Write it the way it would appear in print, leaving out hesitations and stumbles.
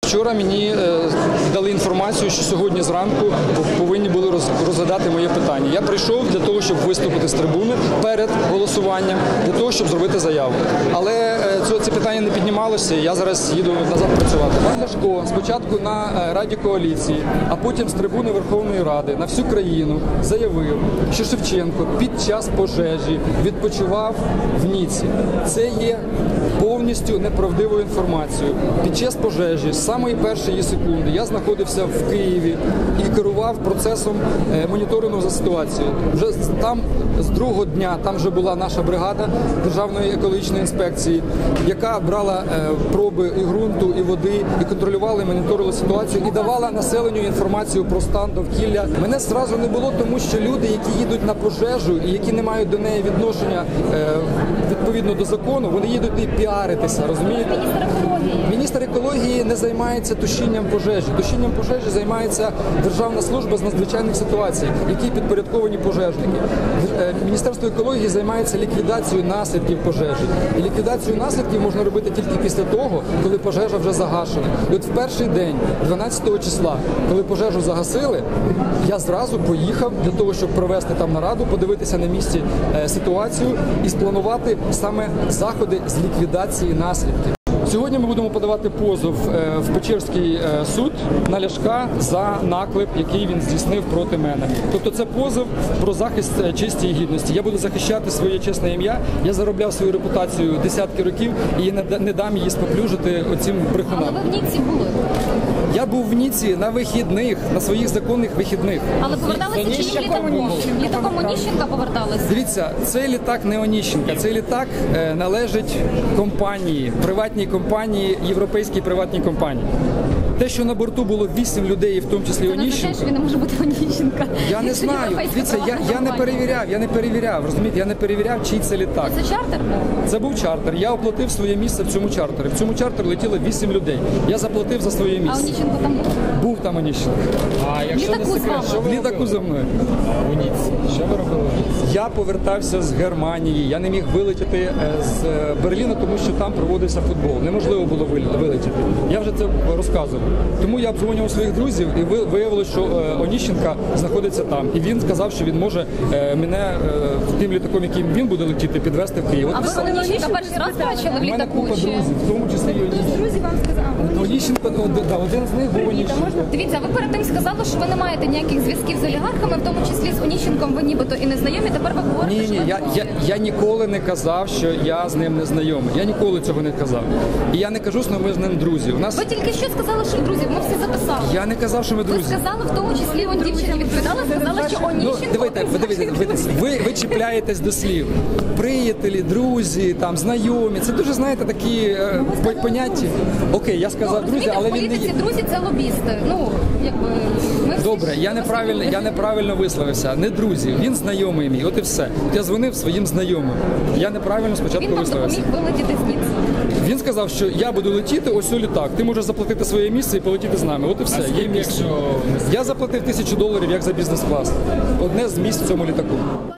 Вчора мені дали інформацію, що сьогодні зранку повинні були розглядати моє питання. Я прийшов для того, щоб виступити з трибуни перед голосуванням, для того, щоб зробити заяву. Але це питання не піднімалося, і я зараз їду назад працювати. Пан Ляшко спочатку на Раді коаліції, а потім з трибуни Верховної Ради на всю країну заявив, що Шевченко під час пожежі відпочивав в Ніці. Це є повністю неправдивою інформацією. Під час пожежі, з самої першої секунди, я знаходився в Києві і керував процесом моніторингу за ситуацією. Вже там з другого дня, там вже була наша бригада Державної екологічної інспекції, яка брала проби і ґрунту, і води, і контролювала, і моніторила ситуацію, і давала населенню інформацію про стан довкілля. Мене зразу не було, тому що люди, які їдуть на пожежу і які не мають до неї відношення відповідно до закону, вони їдуть і піаритися, розумієте? Міністр екології не займається тушінням пожежі. Тушінням пожежі займається Державна служба з надзвичайних ситуацій, які підпорядковані пожежники. Міністерство екології займається ліквідацією наслідків пожежі. І ліквідацію наслідків можна робити тільки після того, коли пожежа вже загашена. І от в перший день, 12 числа, коли пожежу загасили, я зразу поїхав для того, щоб провести там нараду, подивитися на місці ситуацію і спланувати саме заходи з ліквідації наслідків. Сьогодні ми будемо подавати позов в Печерський суд на Ляшка за наклеп, який він здійснив проти мене. Тобто це позов про захист честі і гідності. Я буду захищати своє чесне ім'я, я заробляв свою репутацію десятки років і не дам її споплюжити оцим брехунам. Але ви в Ніці були? Я був в Ніці на вихідних, на своїх законних вихідних. Але поверталися чи літаком? Літаком Оніщенка поверталися? Дивіться, цей літак не Оніщенка, цей літак належить компанії, приватній компанії, європейській приватній компанії. Те, що на борту було 8 людей, в тому числі Оніщенка. Це не означає, що він не може бути Оніщенка. Я не знаю. Дивіться, я не перевіряв, розумієте, я не перевіряв, чий це літак. Це чартер був? Це був чартер. Я оплатив своє місце в цьому чартері. В цьому чартері летіло 8 людей. Я заплатив за своє місце. А Оніщенко там був? Був там Оніщенко. А якщо не секрет, що В літаку за мною. у Ніці? Що ви робили? Я повертався з Германії, я не міг вилетіти з Берліна, тому що там проводився футбол. Неможливо було вилетіти. Я вже це розказував. Тому я обдзвонював своїх друзів і виявилося, що Оніщенка знаходиться там. І він сказав, що він може мене тим літаком, яким він буде летіти, підвезти в Київ. А ви Оніщенка перший раз бачили в У мене літаку? купа друзів, в тому числі і Оніщенко. Друзі вам сказали. Оніщенко, один з них був Оніщенко. Дивіться, ви перед тим сказали, що ви не маєте ніяких зв'язків з олігархами, в тому числі з Оніщенком ви нібито і не знайомі, тепер ви говорите, що Ні, я ніколи не казав, що я з ним не знайомий. Я ніколи цього не казав. І я не кажу, що ми з ним друзі. Ви тільки що сказали, що друзі, ми всі записали. Я не казав, що ми Ви друзі. сказали, в тому числі, он дівчина відповідала, сказала, що Оніщенко... Ви чіпляєтесь до слів. Приятелі, друзі, там, знайомі. Це дуже, знаєте, такі поняття. Окей, я сказав друзі, але він не є. Друзі – це лобісти. Ну, якби... Добре, я неправильно висловився. Не друзі, він знайомий мій, от і все. Я дзвонив своїм знайомим. Я неправильно спочатку Він вам висловився. допоміг вилетіти з Ніци. Він сказав, що я буду летіти, ось у літак. Ти можеш заплатити своє місце і полетіти з нами. От і все. Є місце. Я заплатив $1000 як за бізнес-клас. Одне з місць в цьому літаку.